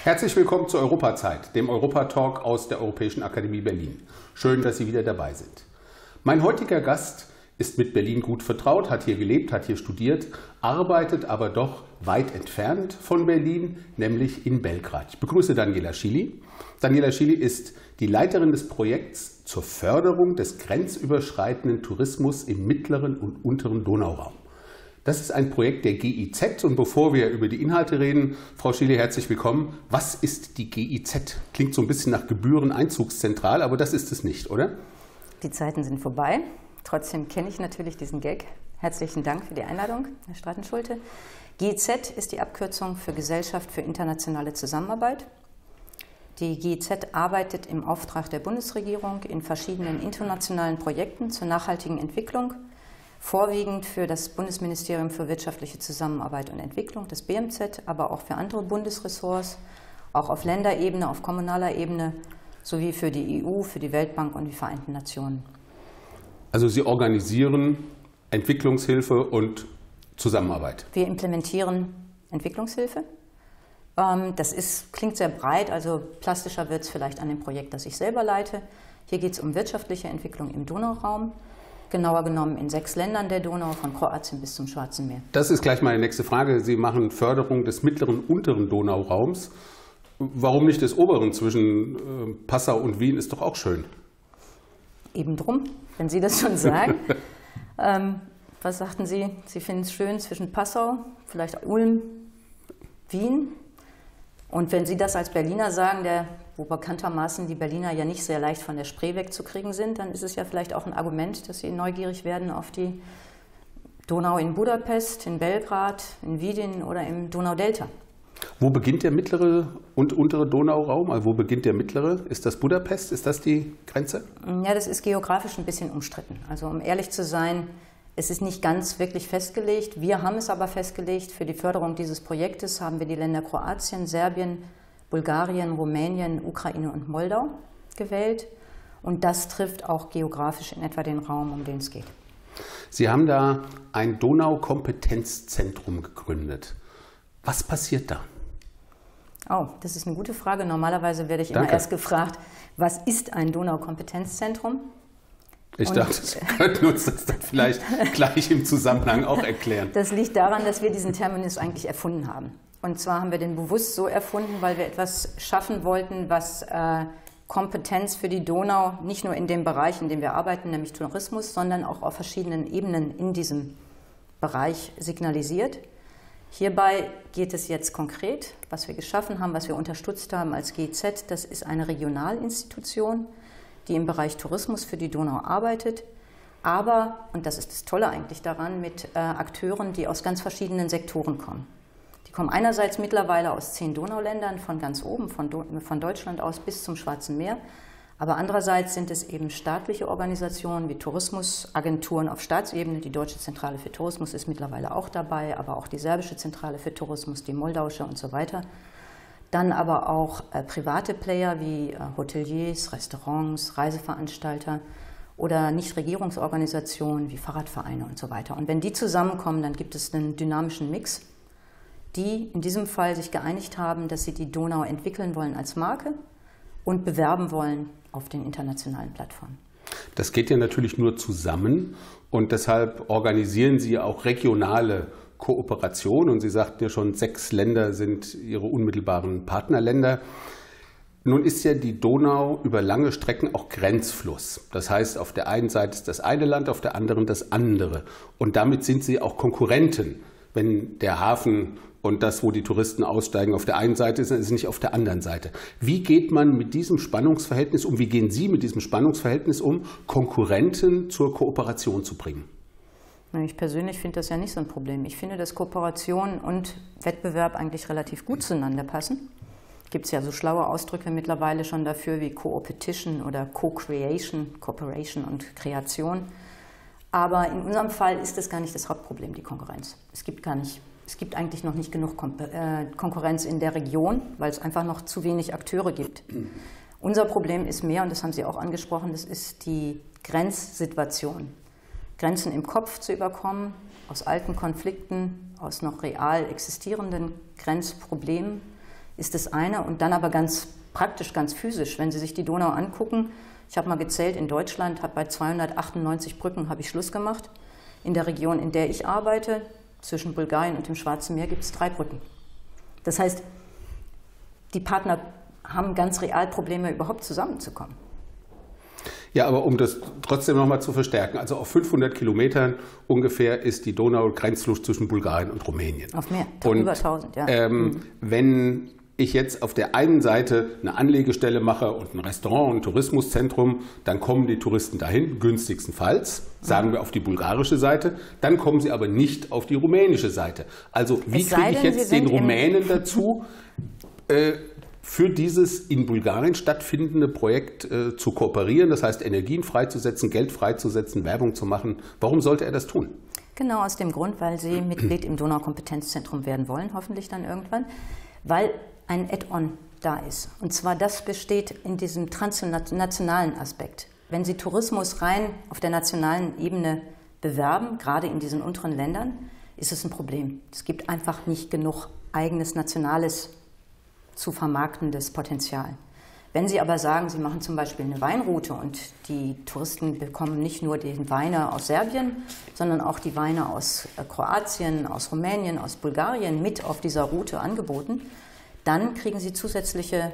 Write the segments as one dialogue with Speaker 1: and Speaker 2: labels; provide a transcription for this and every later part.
Speaker 1: Herzlich willkommen zur Europazeit, dem Europatalk aus der Europäischen Akademie Berlin. Schön, dass Sie wieder dabei sind. Mein heutiger Gast ist mit Berlin gut vertraut, hat hier gelebt, hat hier studiert, arbeitet aber doch weit entfernt von Berlin, nämlich in Belgrad. Ich begrüße Daniela Schily. Daniela Schily ist die Leiterin des Projekts zur Förderung des grenzüberschreitenden Tourismus im mittleren und unteren Donauraum. Das ist ein Projekt der GIZ und bevor wir über die Inhalte reden, Frau Schily, herzlich willkommen. Was ist die GIZ? Klingt so ein bisschen nach Gebühreneinzugszentrale, aber das ist es nicht, oder?
Speaker 2: Die Zeiten sind vorbei. Trotzdem kenne ich natürlich diesen Gag. Herzlichen Dank für die Einladung, Herr Stratenschulte. GIZ ist die Abkürzung für Gesellschaft für internationale Zusammenarbeit. Die GIZ arbeitet im Auftrag der Bundesregierung in verschiedenen internationalen Projekten zur nachhaltigen Entwicklung, vorwiegend für das Bundesministerium für wirtschaftliche Zusammenarbeit und Entwicklung, das BMZ, aber auch für andere Bundesressorts, auch auf Länderebene, auf kommunaler Ebene, sowie für die EU, für die Weltbank und die Vereinten Nationen.
Speaker 1: Also Sie organisieren Entwicklungshilfe und Zusammenarbeit?
Speaker 2: Wir implementieren Entwicklungshilfe. Klingt sehr breit, also plastischer wird es vielleicht an dem Projekt, das ich selber leite. Hier geht es um wirtschaftliche Entwicklung im Donauraum. Genauer genommen in 6 Ländern der Donau, von Kroatien bis zum Schwarzen Meer.
Speaker 1: Das ist gleich meine nächste Frage. Sie machen Förderung des mittleren und unteren Donauraums. Warum nicht des oberen zwischen Passau und Wien? Ist doch auch schön.
Speaker 2: Eben drum, wenn Sie das schon sagen. Was sagten Sie? Sie finden es schön zwischen Passau, vielleicht Ulm, Wien. Und wenn Sie das als Berliner sagen, wo bekanntermaßen die Berliner ja nicht sehr leicht von der Spree wegzukriegen sind, dann ist es ja vielleicht auch ein Argument, dass Sie neugierig werden auf die Donau in Budapest, in Belgrad, in Widin oder im Donaudelta.
Speaker 1: Wo beginnt der mittlere und untere Donauraum? Also wo beginnt der mittlere? Ist das Budapest? Ist das die Grenze?
Speaker 2: Ja, das ist geografisch ein bisschen umstritten. Also um ehrlich zu sein, es ist nicht ganz wirklich festgelegt. Wir haben es aber festgelegt. Für die Förderung dieses Projektes haben wir die Länder Kroatien, Serbien, Bulgarien, Rumänien, Ukraine und Moldau gewählt. Und das trifft auch geografisch in etwa den Raum, um den es geht.
Speaker 1: Sie haben da ein Donau-Kompetenzzentrum gegründet. Was passiert da?
Speaker 2: Oh, das ist eine gute Frage. Normalerweise werde ich immer erst gefragt, was ist ein Donau-Kompetenzzentrum?
Speaker 1: Ich dachte, Sie könnten uns das dann vielleicht gleich im Zusammenhang auch erklären.
Speaker 2: Das liegt daran, dass wir diesen Terminus eigentlich erfunden haben. Und zwar haben wir den bewusst so erfunden, weil wir etwas schaffen wollten, was Kompetenz für die Donau nicht nur in dem Bereich, in dem wir arbeiten, nämlich Tourismus, sondern auch auf verschiedenen Ebenen in diesem Bereich signalisiert. Hierbei geht es jetzt konkret, was wir geschaffen haben, was wir unterstützt haben als GIZ. Das ist eine Regionalinstitution, die im Bereich Tourismus für die Donau arbeitet, aber, und das ist das Tolle eigentlich daran, mit Akteuren, die aus ganz verschiedenen Sektoren kommen. Die kommen einerseits mittlerweile aus 10 Donauländern, von ganz oben, von Deutschland aus bis zum Schwarzen Meer, aber andererseits sind es eben staatliche Organisationen wie Tourismusagenturen auf Staatsebene. Die Deutsche Zentrale für Tourismus ist mittlerweile auch dabei, aber auch die Serbische Zentrale für Tourismus, die moldauische und so weiter. Dann aber auch private Player wie Hoteliers, Restaurants, Reiseveranstalter oder Nichtregierungsorganisationen wie Fahrradvereine und so weiter. Und wenn die zusammenkommen, dann gibt es einen dynamischen Mix, die in diesem Fall sich geeinigt haben, dass sie die Donau entwickeln wollen als Marke und bewerben wollen auf den internationalen Plattformen.
Speaker 1: Das geht ja natürlich nur zusammen und deshalb organisieren Sie auch regionale Kooperation und Sie sagten ja schon, 6 Länder sind Ihre unmittelbaren Partnerländer. Nun ist ja die Donau über lange Strecken auch Grenzfluss. Das heißt, auf der einen Seite ist das eine Land, auf der anderen das andere. Und damit sind Sie auch Konkurrenten. Wenn der Hafen und das, wo die Touristen aussteigen, auf der einen Seite ist, dann ist es nicht auf der anderen Seite. Wie geht man mit diesem Spannungsverhältnis um? Wie gehen Sie mit diesem Spannungsverhältnis um, Konkurrenten zur Kooperation zu bringen?
Speaker 2: Ich persönlich finde das ja nicht so ein Problem. Ich finde, dass Kooperation und Wettbewerb eigentlich relativ gut zueinander passen. Gibt es ja so schlaue Ausdrücke mittlerweile schon dafür wie Co-Opetition oder Co-Creation, Cooperation und Kreation. Aber in unserem Fall ist das gar nicht das Hauptproblem, die Konkurrenz. Es gibt eigentlich noch nicht genug Konkurrenz in der Region, weil es einfach noch zu wenig Akteure gibt. Unser Problem ist mehr, und das haben Sie auch angesprochen, das ist die Grenzsituation. Grenzen im Kopf zu überkommen, aus alten Konflikten, aus noch real existierenden Grenzproblemen, ist das eine. Und dann aber ganz praktisch, ganz physisch, wenn Sie sich die Donau angucken. Ich habe mal gezählt, in Deutschland habe bei 298 Brücken habe ich Schluss gemacht. In der Region, in der ich arbeite, zwischen Bulgarien und dem Schwarzen Meer, gibt es 3 Brücken. Das heißt, die Partner haben ganz real Probleme, überhaupt zusammenzukommen.
Speaker 1: Ja, aber um das trotzdem nochmal zu verstärken, also auf 500 Kilometern ungefähr ist die Donau Grenzfluss zwischen Bulgarien und Rumänien.
Speaker 2: Auf mehr,
Speaker 1: und,
Speaker 2: über 1000, ja.
Speaker 1: Wenn ich jetzt auf der einen Seite eine Anlegestelle mache und ein Restaurant, ein Tourismuszentrum, dann kommen die Touristen dahin, günstigstenfalls, sagen wir auf die bulgarische Seite, dann kommen sie aber nicht auf die rumänische Seite. Also wie kriege ich jetzt den Rumänen dazu, für dieses in Bulgarien stattfindende Projekt zu kooperieren, das heißt Energien freizusetzen, Geld freizusetzen, Werbung zu machen? Warum sollte er das tun?
Speaker 2: Genau aus dem Grund, weil Sie Mitglied im Donaukompetenzzentrum werden wollen, hoffentlich dann irgendwann, weil ein Add-on da ist. Und zwar das besteht in diesem transnationalen Aspekt. Wenn Sie Tourismus rein auf der nationalen Ebene bewerben, gerade in diesen unteren Ländern, ist es ein Problem. Es gibt einfach nicht genug eigenes nationales zu vermarktendes Potenzial. Wenn Sie aber sagen, Sie machen zum Beispiel eine Weinroute und die Touristen bekommen nicht nur die Weine aus Serbien, sondern auch die Weine aus Kroatien, aus Rumänien, aus Bulgarien mit auf dieser Route angeboten, dann kriegen Sie zusätzliche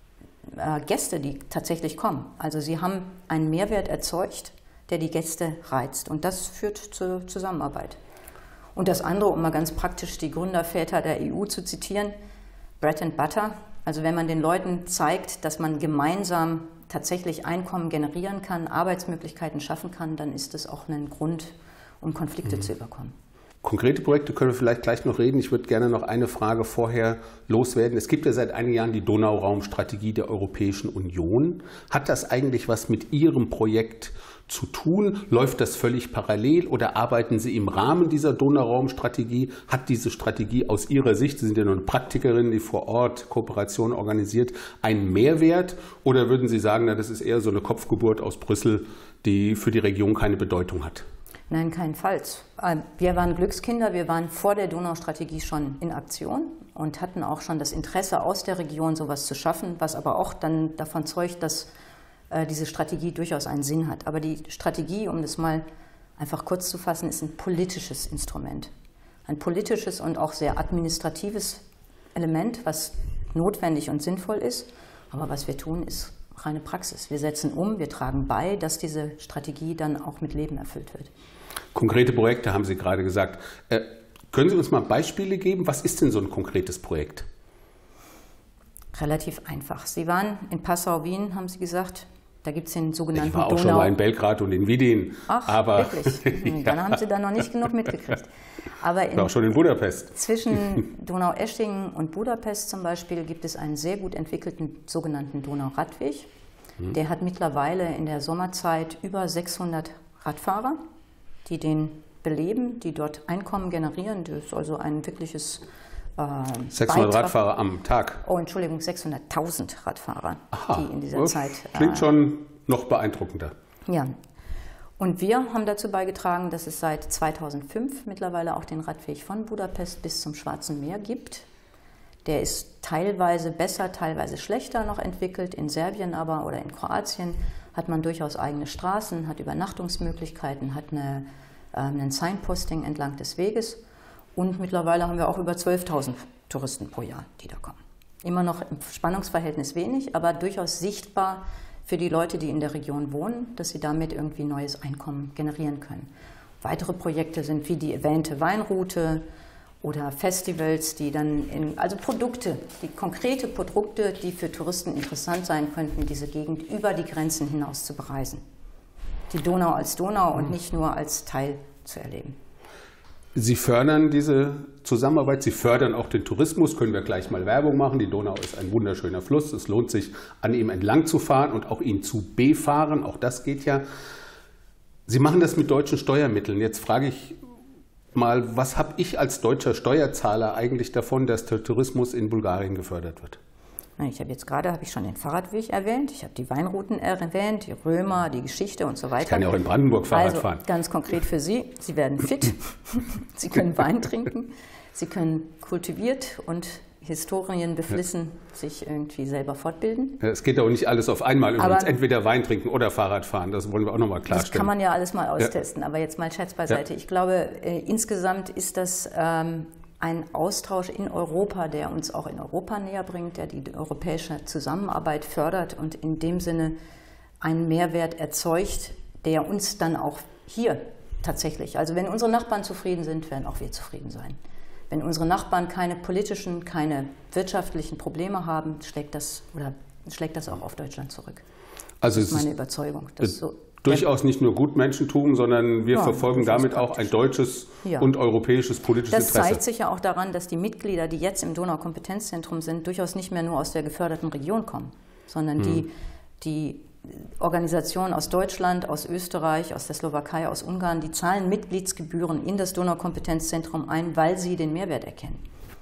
Speaker 2: Gäste, die tatsächlich kommen. Also Sie haben einen Mehrwert erzeugt, der die Gäste reizt. Und das führt zur Zusammenarbeit. Und das andere, um mal ganz praktisch die Gründerväter der EU zu zitieren, Bread and Butter. Also wenn man den Leuten zeigt, dass man gemeinsam tatsächlich Einkommen generieren kann, Arbeitsmöglichkeiten schaffen kann, dann ist das auch ein Grund, um Konflikte zu überkommen.
Speaker 1: Konkrete Projekte können wir vielleicht gleich noch reden. Ich würde gerne noch eine Frage vorher loswerden. Es gibt ja seit einigen Jahren die Donauraumstrategie der Europäischen Union. Hat das eigentlich was mit Ihrem Projekt zu tun? Läuft das völlig parallel oder arbeiten Sie im Rahmen dieser Donauraumstrategie? Hat diese Strategie aus Ihrer Sicht, Sie sind ja nur eine Praktikerin, die vor Ort Kooperation organisiert, einen Mehrwert? Oder würden Sie sagen, na, das ist eher so eine Kopfgeburt aus Brüssel, die für die Region keine Bedeutung hat?
Speaker 2: Nein, keinenfalls. Wir waren Glückskinder, wir waren vor der Donaustrategie schon in Aktion und hatten auch schon das Interesse aus der Region, sowas zu schaffen, was aber auch dann davon zeugt, dass diese Strategie durchaus einen Sinn hat. Aber die Strategie, um das mal einfach kurz zu fassen, ist ein politisches Instrument. Ein politisches und auch sehr administratives Element, was notwendig und sinnvoll ist. Aber was wir tun, ist reine Praxis. Wir setzen um, wir tragen bei, dass diese Strategie dann auch mit Leben erfüllt wird.
Speaker 1: Konkrete Projekte haben Sie gerade gesagt. Können Sie uns mal Beispiele geben? Was ist denn so ein konkretes Projekt?
Speaker 2: Relativ einfach. Sie waren in Passau, Wien, haben Sie gesagt. Da gibt es den sogenannten
Speaker 1: Ich war auch schon mal in Belgrad und in Widin.
Speaker 2: Ach,
Speaker 1: aber
Speaker 2: wirklich? Dann haben Sie da noch nicht genug mitgekriegt. Aber
Speaker 1: ich war auch schon in Budapest.
Speaker 2: Zwischen Donaueschingen und Budapest zum Beispiel gibt es einen sehr gut entwickelten sogenannten Donauradweg. Der hat mittlerweile in der Sommerzeit über 600 Radfahrer, die den beleben, die dort Einkommen generieren. Das ist also ein wirkliches
Speaker 1: 600 Radfahrer am Tag?
Speaker 2: Oh, Entschuldigung, 600.000 Radfahrer, die in dieser
Speaker 1: das
Speaker 2: Zeit...
Speaker 1: Klingt schon noch beeindruckender.
Speaker 2: Ja. Und wir haben dazu beigetragen, dass es seit 2005 mittlerweile auch den Radweg von Budapest bis zum Schwarzen Meer gibt. Der ist teilweise besser, teilweise schlechter noch entwickelt. In Serbien aber oder in Kroatien hat man durchaus eigene Straßen, hat Übernachtungsmöglichkeiten, hat ein Signposting entlang des Weges. Und mittlerweile haben wir auch über 12.000 Touristen pro Jahr, die da kommen. Immer noch im Spannungsverhältnis wenig, aber durchaus sichtbar für die Leute, die in der Region wohnen, dass sie damit irgendwie neues Einkommen generieren können. Weitere Projekte sind wie die erwähnte Weinroute oder Festivals, die dann also Produkte, die konkrete Produkte, die für Touristen interessant sein könnten, diese Gegend über die Grenzen hinaus zu bereisen. Die Donau als Donau und nicht nur als Teil zu erleben.
Speaker 1: Sie fördern diese Zusammenarbeit, Sie fördern auch den Tourismus, können wir gleich mal Werbung machen. Die Donau ist ein wunderschöner Fluss, es lohnt sich, an ihm entlang zu fahren und auch ihn zu befahren, auch das geht ja. Sie machen das mit deutschen Steuermitteln. Jetzt frage ich mal, was habe ich als deutscher Steuerzahler eigentlich davon, dass der Tourismus in Bulgarien gefördert wird?
Speaker 2: Ich habe jetzt gerade schon den Fahrradweg erwähnt, ich habe die Weinrouten erwähnt, die Römer, die Geschichte und so weiter.
Speaker 1: Ich kann ja auch in Brandenburg Fahrrad fahren.
Speaker 2: Ganz konkret für Sie, Sie werden fit, Sie können Wein trinken, Sie können kultiviert und Historien beflissen, sich irgendwie selber fortbilden.
Speaker 1: Es geht auch nicht alles auf einmal übrigens. Entweder Wein trinken oder Fahrrad fahren. Das wollen wir auch nochmal klarstellen.
Speaker 2: Das kann man ja alles mal austesten. Aber jetzt mal Scherz beiseite. Ich glaube, insgesamt ist das ein Austausch in Europa, der uns auch in Europa näher bringt, der die europäische Zusammenarbeit fördert und in dem Sinne einen Mehrwert erzeugt, der uns dann auch hier tatsächlich, also wenn unsere Nachbarn zufrieden sind, werden auch wir zufrieden sein. Wenn unsere Nachbarn keine politischen, keine wirtschaftlichen Probleme haben, schlägt das auch auf Deutschland zurück.
Speaker 1: Also
Speaker 2: das ist meine Überzeugung.
Speaker 1: Durchaus nicht nur Gutmenschentum, sondern wir verfolgen damit auch ein deutsches und europäisches politisches Interesse.
Speaker 2: Das zeigt sich ja auch daran, dass die Mitglieder, die jetzt im Donaukompetenzzentrum sind, durchaus nicht mehr nur aus der geförderten Region kommen, sondern die Organisationen aus Deutschland, aus Österreich, aus der Slowakei, aus Ungarn, die zahlen Mitgliedsgebühren in das Donaukompetenzzentrum ein, weil sie den Mehrwert erkennen.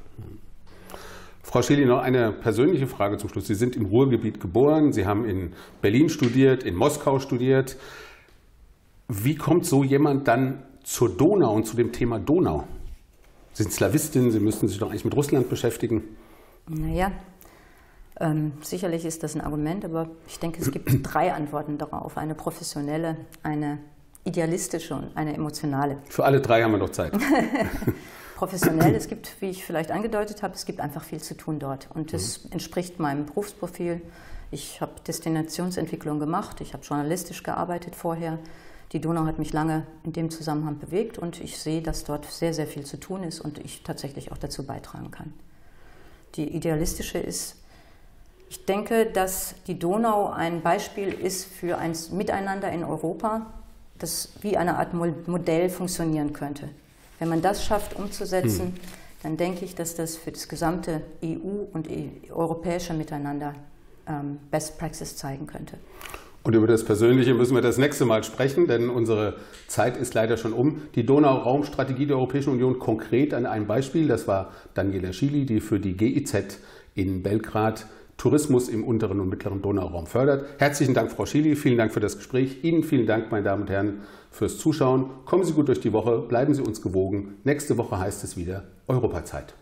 Speaker 1: Frau Schily, noch eine persönliche Frage zum Schluss. Sie sind im Ruhrgebiet geboren, Sie haben in Berlin studiert, in Moskau studiert. Wie kommt so jemand dann zur Donau und zu dem Thema Donau? Sie sind Slawistin, Sie müssten sich doch eigentlich mit Russland beschäftigen.
Speaker 2: Naja, sicherlich ist das ein Argument, aber ich denke, es gibt 3 Antworten darauf. Eine professionelle, eine idealistische und eine emotionale.
Speaker 1: Für alle 3 haben wir noch Zeit.
Speaker 2: Professionell, es gibt, wie ich vielleicht angedeutet habe, es gibt einfach viel zu tun dort. Und das entspricht meinem Berufsprofil. Ich habe Destinationsentwicklung gemacht, ich habe journalistisch gearbeitet vorher. Die Donau hat mich lange in dem Zusammenhang bewegt und ich sehe, dass dort sehr, sehr viel zu tun ist und ich tatsächlich auch dazu beitragen kann. Die idealistische ist, ich denke, dass die Donau ein Beispiel ist für ein Miteinander in Europa, das wie eine Art Modell funktionieren könnte. Wenn man das schafft umzusetzen, dann denke ich, dass das für das gesamte EU- und europäische Miteinander Best Practice zeigen könnte.
Speaker 1: Und über das Persönliche müssen wir das nächste Mal sprechen, denn unsere Zeit ist leider schon um. Die Donau-Raum-Strategie der Europäischen Union konkret an einem Beispiel, das war Daniela Schily, die für die GIZ in Belgrad Tourismus im unteren und mittleren Donauraum fördert. Herzlichen Dank, Frau Schily, vielen Dank für das Gespräch. Ihnen vielen Dank, meine Damen und Herren, fürs Zuschauen. Kommen Sie gut durch die Woche, bleiben Sie uns gewogen. Nächste Woche heißt es wieder Europazeit.